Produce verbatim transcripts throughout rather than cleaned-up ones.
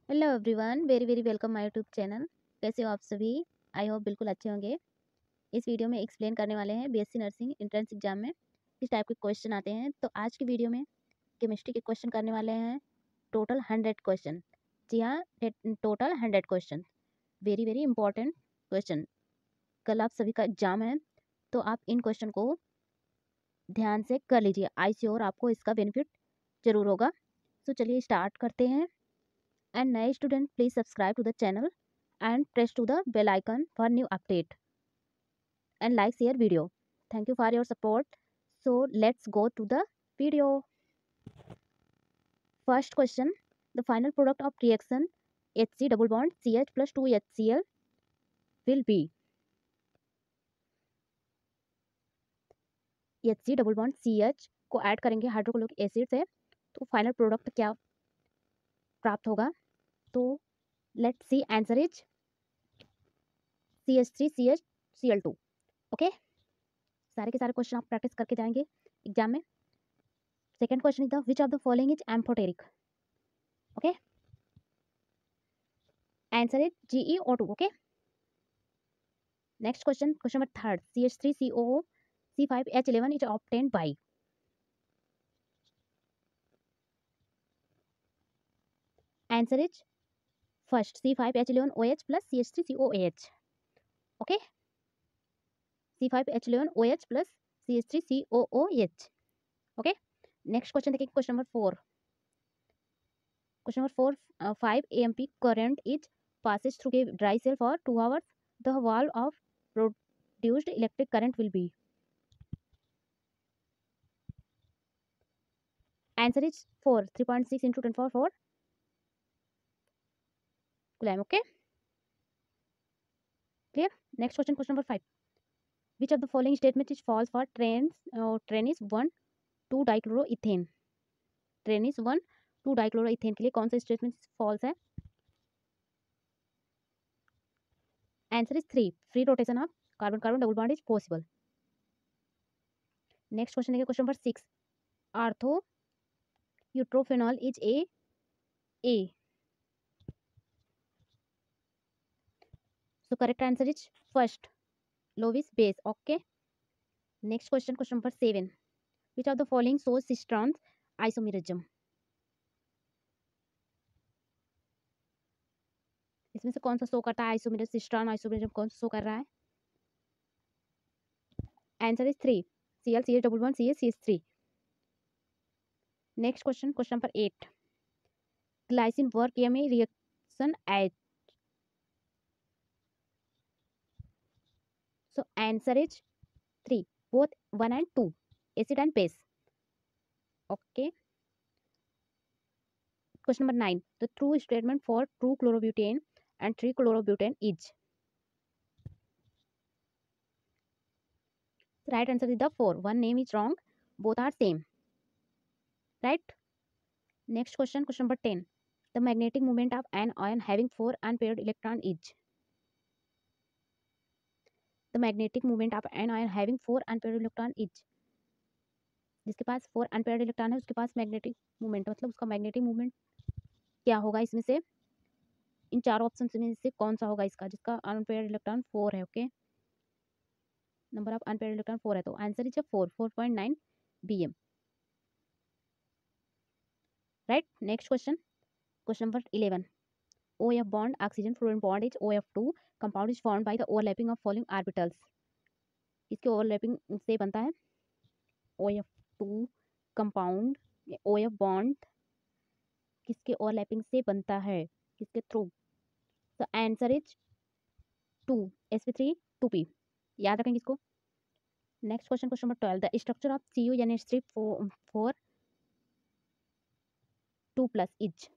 Hello everyone, very very welcome my YouTube channel. कैसे हो आप सभी? आई होप बिल्कुल अच्छे होंगे। इस वीडियो में एक्सप्लेन करने वाले हैं बीएससी नर्सिंग एंट्रेंस एग्जाम में किस टाइप के क्वेश्चन आते हैं। तो आज की वीडियो में केमिस्ट्री के क्वेश्चन करने वाले हैं, टोटल हंड्रेड क्वेश्चन। जी हाँ, total hundred question, very very important question. कल आप सभी का एग्जाम है, तो आप इन क्वेश्चन को ध्यान से कर लीजिए। आई श्योर आपको इसका बेनिफिट जरूर होगा। तो चलिए स्टार्ट करते हैं। And नए student, please subscribe to the channel and press to the bell icon for new update and like share video. Thank you for your support. So let's go to the video. First question: the final product of reaction Hc double bond Ch plus two HCl will be Hc double bond Ch को add करेंगे hydrochloric acid से, तो final product क्या प्राप्त होगा? तो let's see, answer is C H three C H C L two. Okay, सारे के सारे क्वेश्चन आप प्रैक्टिस करके जाएंगे एग्जाम में। Second question is the which of the following is amphoteric? Okay, answer is G e O two. Okay, next question, question number third, C H three C O O C five H eleven is obtained by. Answer is first C five H eleven O H plus C H three C O H. Okay, C five H eleven O H plus C H three C O O H. Okay, next question देखिए, question number four. Question number four, uh, five amp current is passes through a dry cell for two hours. The valve of produced electric current will be. Answer is four, three point six into ten power four coulomb. Okay, clear. Next question, question number five. Which of the following statement is false for trains? Uh, train is one two dichloroethane. Train is one two dichloroethane के लिए कौन सा statement false है? Answer is three, free rotation of carbon carbon double bond is possible. Next question देखिए, question number six. Ortho nitrophenol is a a. So correct answer is first, Lewis base. Okay, next question, question number seven. Which of the following shows cis trans isomerism? इसमें से कौन सा show करता है isomerism? Cistron isomerism कौन सा show कर रहा है? Answer is three, C L C H double one C H C H three. Next question, question number eight. Glycine work या में reaction H. So answer is three, both one and two, acid and base. Okay, question number nine. The true statement for true chlorobutane and three chlorobutane is. Right answer is the four, one name is wrong, both are same. Right. Next question, question number ten. The magnetic moment of an ion having four unpaired electron is. The magnetic moment of an ion having four unpaired electron is. जिसके पास four unpaired electron है उसके पास magnetic moment, मतलब उसका magnetic moment क्या होगा? इसमें से इन चारों ऑप्शन में से कौन सा होगा इसका, जिसका अनपेयर्ड इलेक्ट्रॉन फोर है? Okay, number of unpaired electron four है, तो answer is four, four point nine B M. Right. Next question, question number eleven. O F bond oxygen fluorine bond is O F two. Compound is formed by the overlapping of following orbitals. इसके overlapping से बनता है O F two compound. O F bond किसके overlapping से बनता है, किसके through? तो answer is two, S P three two P. याद रखेंगे इसको. Next question, question number twelve. The structure of C U N H three four two plus is.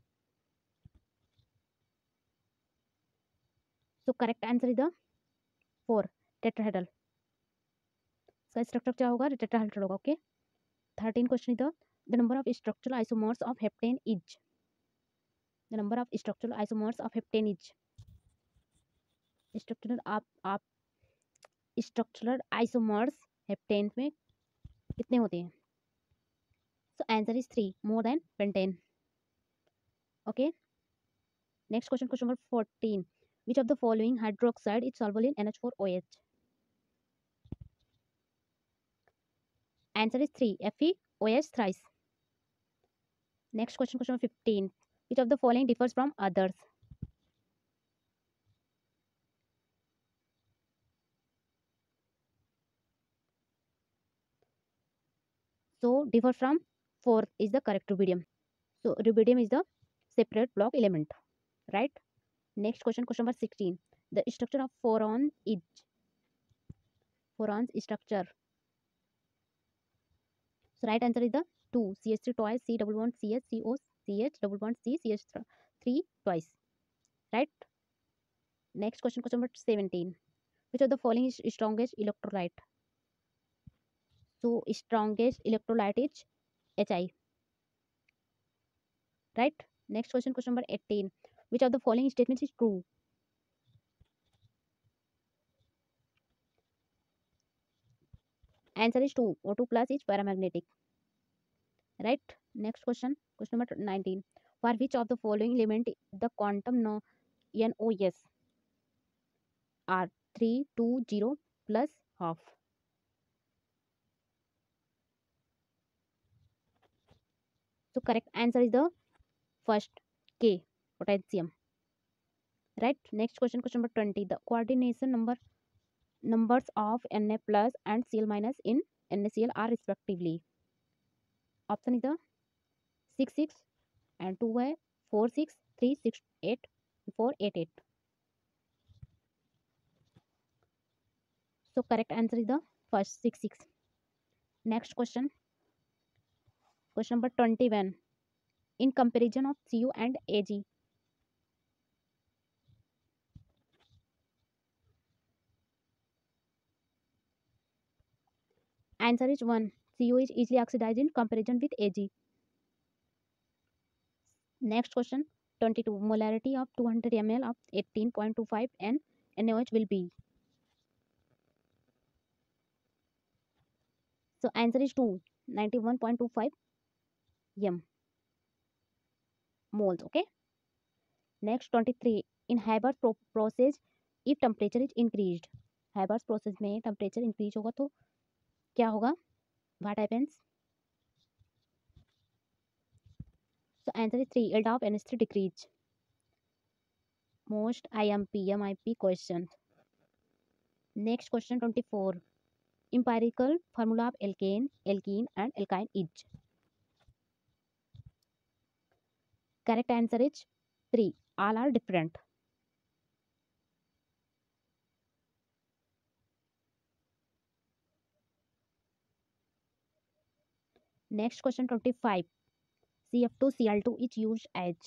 So correct answer is the four, tetrahedral. इसका structure क्या होगा? Tetrahedral होगा. Okay, thirteen question is the the number of structural isomers of heptane is. The number of structural isomers of heptane is. structural आप आप structural isomers heptane में कितने होते हैं? So answer is three, more than pentane. Okay, Next question, question number fourteen. Which of the following hydroxide is soluble in N H four O H? Answer is three. FeOH thrice. Next question, question number fifteen. Which of the following differs from others? So, differ from fourth is the correct rubidium. So, rubidium is the separate block element, right? Next question, question number sixteen. The structure of boron is boron's structure. So, right answer is the two. C H three twice, C double bond C H, C O, C H double bond C, C H three twice, right? Next question, question number seventeen. Which of the following is strongest electrolyte? So, strongest electrolyte is Hi, right? Next question, question number eighteen. Which of the following statements is true? Answer is two. O two plus is paramagnetic, right? Next question, question number nineteen. For which of the following element the quantum no N O S are three two zero plus half? So, correct answer is the first K, potassium, right? Next question, question number twenty. The coordination number numbers of Na plus and Cl minus in NaCl are respectively. Option is the six six and two है four six three six eight four eight eight. So correct answer is the first six six. Next question, question number twenty-one. In comparison of Cu and Ag, answer is one. Cu is easily oxidized in comparison with Ag. Next question, twenty-two. Molarity of two hundred milliliters of eighteen point two five and NaOH will be. So answer is two. ninety-one point two five m moles. Okay. Next twenty-three. In Haber's pro process, if temperature is increased, Haber's process में temperature increase होगा तो क्या होगा? What happens? So answer is three. Yield of N H three decrease. Most I M P M I P questions. Next question twenty-four. Empirical formula of alkane, alkene and alkyne is. Correct answer is three. All are different. Next question twenty-five. C F two C L two is used as.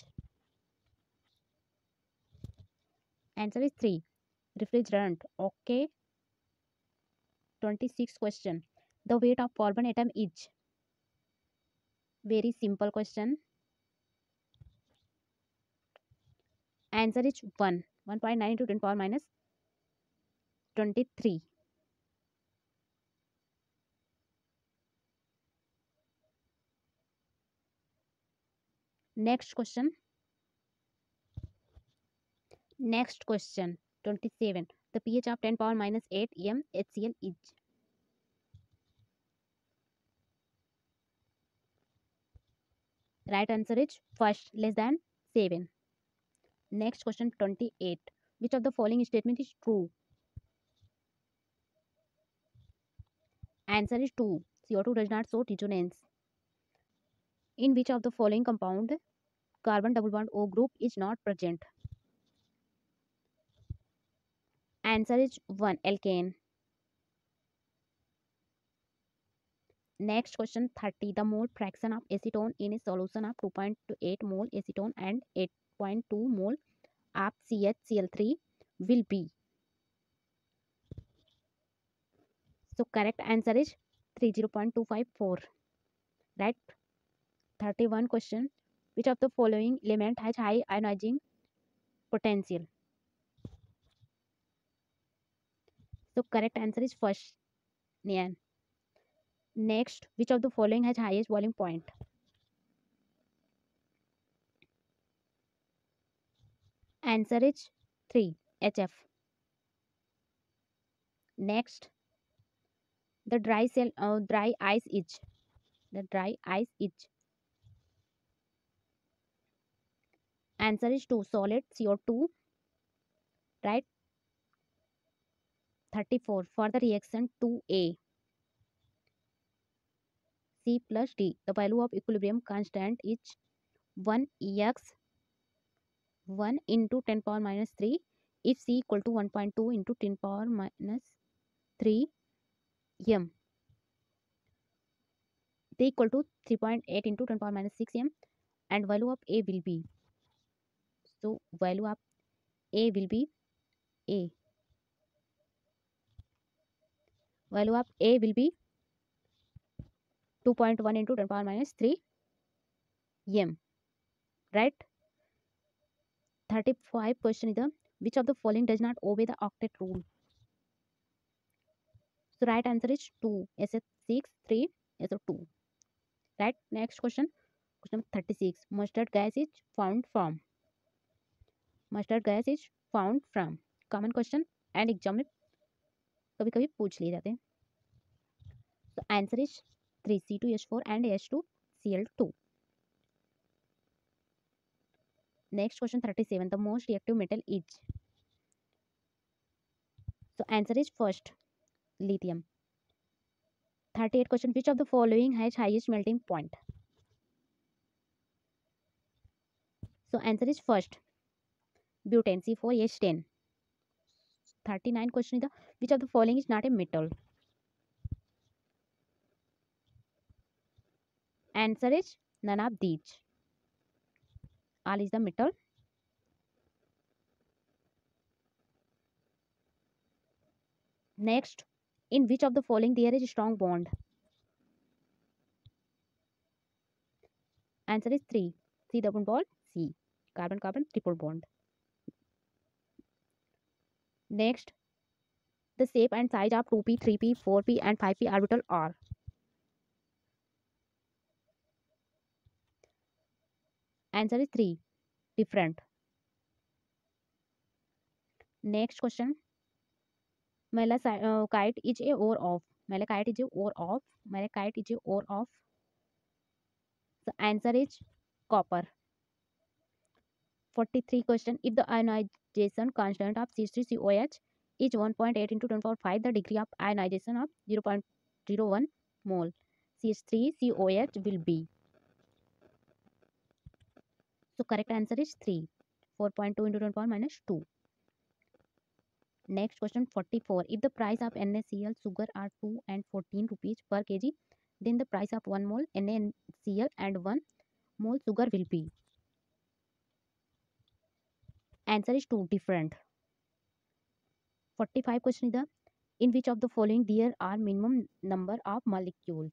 Answer is three. Refrigerant. Okay. twenty-six question. The weight of carbon atom is. Very simple question. Answer is one. one point nine into ten power minus twenty-three. Next question. Next question. twenty-seven. The pH of ten power minus eight m HCl is. Right answer is first, less than seven. Next question twenty-eight. Which of the following statement is true? Answer is two. C O two does not show resonance. In which of the following compound carbon double bond O group is not present? Answer is one. Alkane. Next question thirty. The mole fraction of acetone in a solution of two point eight mole acetone and eight point two mole of C H C L three will be. So correct answer is thirty point two five four. Right? thirty-one question. Which of the following element has high ionizing potential? So correct answer is first, neon. Next, which of the following has highest boiling point? Answer is three H F. Next, the dry cell dry ice is the dry ice is answer is two solid C O two. Right. Thirty four, for the reaction two A C plus D, the value of equilibrium constant is one x one into ten power minus three if C equal to one point two into ten power minus three m. They equal to three point eight into ten power minus six m, and value of A will be, so value of A will be A. Value of A will be two point one into ten power minus three m. Right. thirty-five question is the, which of the following does not obey the octet rule? So right answer is two. S H six, three, S O two. Right. Next question. Question number thirty-six. Mustard gas is found from. Mustard gas is found from. Common question and exam में कभी कभी पूछ लिए जाते हैं. So answer is three C two H four and H two C L two. Next question thirty-seven. The most reactive metal is. So answer is first lithium. thirty-eight question. Which of the following has highest melting point? So answer is first butane C four H ten. thirty-nine question is the, which of the following is not a metal? Answer is none of these. All is the metal. Next, in which of the following there is a strong bond? Answer is three. C double bond C. Carbon carbon triple bond. Next, the shape and size of two p, three p, four p and five p orbital are. Answer is three. Different. Next question. Malachite is a ore of. Malachite is a ore of. Malachite is a ore of. The answer is copper. forty-three question. If the ionization constant of C H three C O H is one point eight into ten power five, the degree of ionization of zero point zero one mole C H three C O H will be. So correct answer is three. four point two into ten power minus two. Next question forty-four. If the price of NaCl sugar are two and fourteen rupees per kg, then the price of one mole NaCl and one mole sugar will be. Answer is two. Different. forty-five question is the, in which of the following there are minimum number of molecules?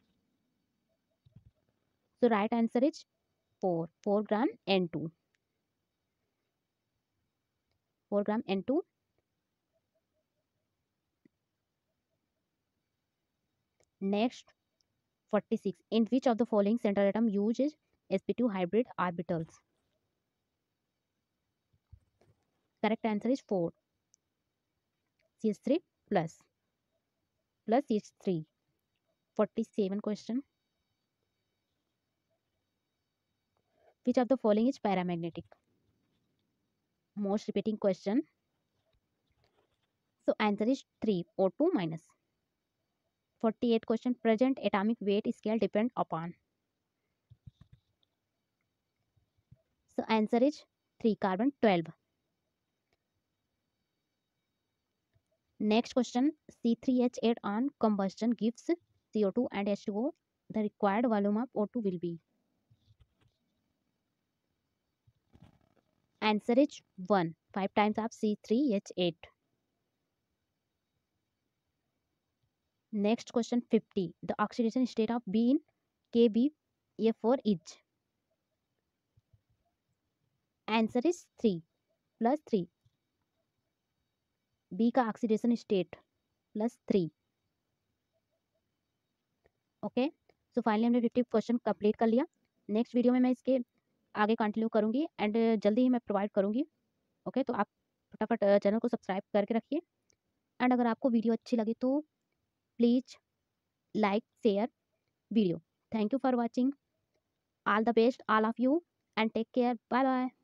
So right answer is four. four gram N two. four gram N two. Next, forty-six. In which of the following central atom uses s p two hybrid orbitals? Correct answer is four. C H three plus plus C H three. forty-seven question. Which of the following is paramagnetic? Most repeating question. So answer is three. O two minus. forty-eight question. Present atomic weight scale depend upon. So answer is three. Carbon twelve. Next question. C three H eight on combustion gives C O two and H two O. The required volume of O two will be. Answer is one. five times of C three H eight. Next question fifty. The oxidation state of B in K B F four is. Answer is three plus three. B का oxidation state plus three. Okay, so finally हमने fifty question complete कर लिया. Next video में मैं इसके आगे continue करूंगी and जल्दी ही मैं प्रोवाइड करूंगी ओके, तो आप फटाफट चैनल को सब्सक्राइब करके रखिए। एंड अगर आपको वीडियो अच्छी लगे तो please like share video. Thank you for watching. All the best all of you and take care. Bye bye.